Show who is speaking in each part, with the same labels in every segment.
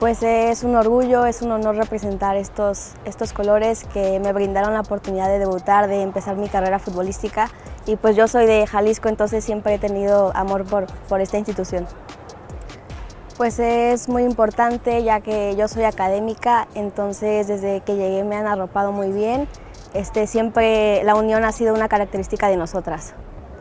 Speaker 1: Pues es un orgullo, es un honor representar estos colores que me brindaron la oportunidad de debutar, de empezar mi carrera futbolística, y pues yo soy de Jalisco, entonces siempre he tenido amor por esta institución. Pues es muy importante, ya que yo soy académica, entonces desde que llegué me han arropado muy bien. Siempre la unión ha sido una característica de nosotras.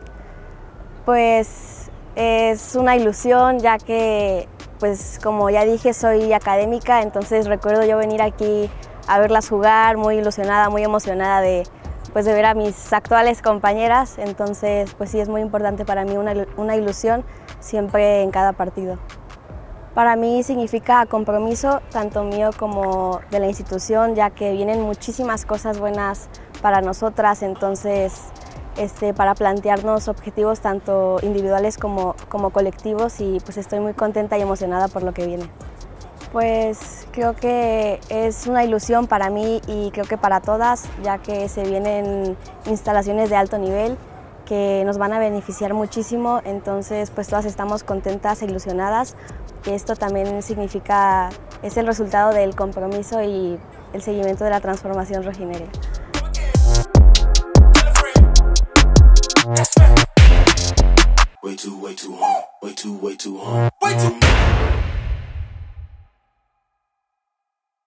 Speaker 1: Pues es una ilusión, ya que, pues como ya dije, soy académica, entonces recuerdo yo venir aquí a verlas jugar, muy ilusionada, muy emocionada de ver a mis actuales compañeras, entonces pues sí es muy importante para mí una ilusión siempre en cada partido. Para mí significa compromiso, tanto mío como de la institución, ya que vienen muchísimas cosas buenas para nosotras, entonces para plantearnos objetivos tanto individuales como colectivos, y pues estoy muy contenta y emocionada por lo que viene. Pues creo que es una ilusión para mí y creo que para todas, ya que se vienen instalaciones de alto nivel que nos van a beneficiar muchísimo, entonces pues todas estamos contentas e ilusionadas, que esto también significa, es el resultado del compromiso y el seguimiento de la transformación rojinegra.
Speaker 2: Way too hard.